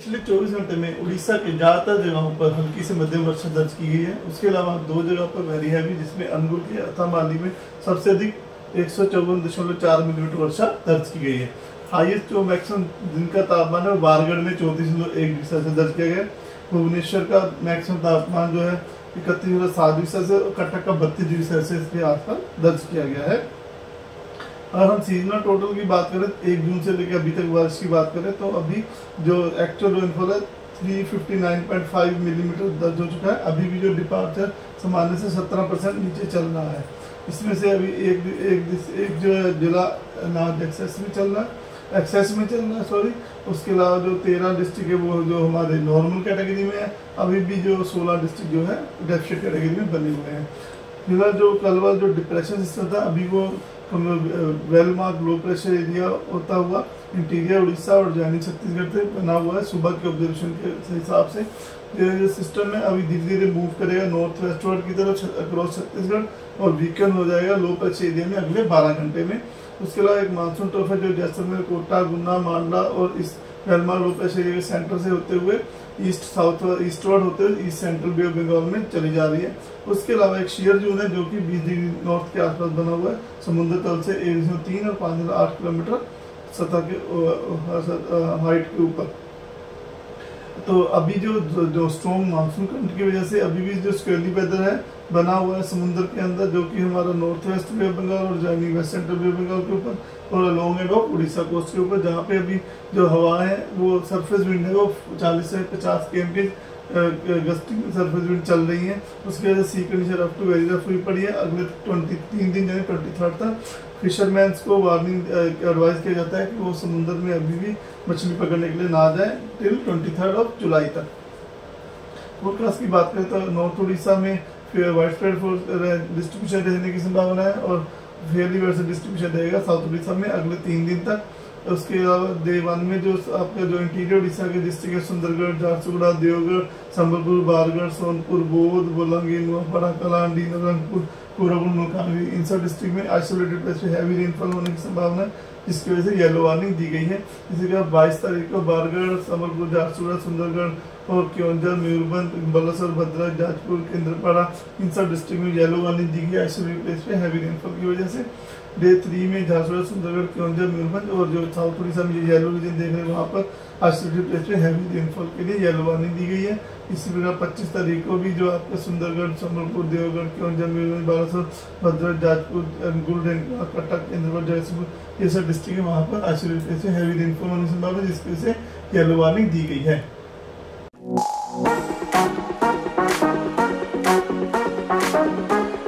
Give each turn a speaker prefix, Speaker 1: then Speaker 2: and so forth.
Speaker 1: पिछले 24 घंटे में उड़ीसा के ज्यादातर जगहों पर हल्की से मध्यम वर्षा दर्ज की गई है। उसके अलावा 2 जगह पर वेरी हैवी, जिसमें अनुगुल के अथामाली में सबसे अधिक 154.4 मिलीमीटर वर्षा दर्ज की गई है। हाईएस्ट जो मैक्सिमम दिन का तापमान है वो बारगढ़ में 34.1 डिग्री सेल्सियस दर्ज किया गया। भुवनेश्वर का मैक्सिमम तापमान जो है 31.7 डिग्री सेल्सियस और कटक का 32 डिग्री सेल्सियस के आसपास दर्ज किया गया है। अगर हम सीजनल टोटल की बात करें 1 जून से लेकर अभी तक बारिश की बात करें तो अभी जो एक्चुअल रेनफॉल है 359.5 मिलीमीटर दर्ज हो चुका है। अभी भी जो डिपार्चर सामान्य से 17% नीचे चल रहा है। इसमें से अभी एक जो जिला नाज एक्सेस में चल रहा है सॉरी। उसके अलावा जो 13 डिस्ट्रिक्ट है वो जो हमारे नॉर्मल कैटेगरी में है। अभी भी जो 16 डिस्ट्रिक्ट जो है डेफिशिएंट कैटेगरी में बने हुए हैं। फिलहाल जो कल वाला जो डिप्रेशन सिस्टम था अभी वो well mark low pressure area होता हुआ इंटीरियर उड़ीसा और जैनी छत्तीसगढ़ से बना हुआ है। सुबह के ऑब्जर्वेशन के हिसाब से ये सिस्टम में अभी धीरे धीरे मूव करेगा नॉर्थ वेस्टवर्ड की तरफ अक्रॉस छत्तीसगढ़ और वीकेंड हो जाएगा लो प्रेशर एरिया में अगले 12 घंटे में। उसके अलावा एक मानसून ट्रफ है जो जैसलमेर, कोटा, गुना, मांडला और इस well mark low pressure area के सेंटर से होते हुए ईस्ट साउथ ईस्टवर्ड होते हुए east central bay of Bengal में चली जा रही है। उसके अलावा एक शेयर जोन है जो कि 20 डिग्री नॉर्थ के आसपास बना हुआ है समुद्र तल से 1.3 और 5.8 किलोमीटर सतह के हाइट के ऊपर। तो अभी जो स्ट्रॉन्ग मानसून करंट की वजह से अभी भी जो स्क्वेली वेदर है बना हुआ है समुद्र के अंदर, जो कि हमारा north west bay of Bengal और जानी west central bay of Bengal के ऊपर और long and of Orissa coast के ऊपर, जहाँ पे अभी जो हवा है वो सरफेस विंड है वो 40 से 50 km की गस्टिंग सरफेस विंड चल रही है। उसकी वजह से sea condition up to very rough हुई पड़ी है। अगले 23 दिन यानी 23 तक फिशरमैन्स को वार्निंग एडवाइस किया जाता है कि वो समुद्र में अभी भी मछली पकड़ने के लिए ना जाए टिल 23 जुलाई तक। फोरकास्ट की बात करें तो नॉर्थ उड़ीसा में वाइड स्प्रेड डिस्ट्रीब्यूशन रहने की संभावना है और फेयरली वैसे डिस्ट्रीब्यूशन रहेगा साउथ उड़ीसा में अगले 3 दिन तक। उसके अलावा डे 1 में जो आपका जो इंटीरियर उड़ीसा के डिस्ट्रिक्ट है सुंदरगढ़, झारसुगुड़ा, देवगढ़, संबलपुर, बारगढ़, सोनपुर, बौद्ध, बोलांगीर, नुआपड़ा, कलांडी, नवरंगपुर, कोरापुर, मलकानगिरी इन सब डिस्ट्रिक्ट में आइसोलेटेड प्लेस पे हैवी रेनफॉल होने की संभावना है, जिसकी वजह से येलो वार्निंग दी गई है। इसी के 22 तारीख को बारगढ़, संबलपुर, झारसुगुड़ा, सुंदरगढ़ और क्योंझर, मयूरभंज, बालासोर, भद्रक, जाजपुर, केंद्रपाड़ा इन सब डिस्ट्रिक्ट में येलो वार्निंग दी गई आइसोलेटेड प्लेस पे हैवी रेनफॉल की वजह से। डे 3 में झारसुगुड़ा, सुंदरगढ़, क्योंझर, मयूरभंज और जो साउथ उड़ीसा में येलो रीजन देख रहे हैं वहाँ पर आइसोलेटेड प्लेस पे हैवी रेनफॉल के लिए येलो वार्निंग दी गई है। इसी प्रकार 25 तारीख को भी जो आपका सुंदरगढ़, संबलपुर, देवगढ़, क्योंझर, मयूरभंज, बालासोर, भद्रक, जाजपुर, गुलडेन, कटक, केंद्रपाड़ा, जयपुर ये सब डिस्ट्रिक्ट है वहाँ पर आइसोलेटेड प्लेस पे हैवी रेनफॉल होने की संभावना है, जिसकी वजह से येलो वार्निंग दी गई है।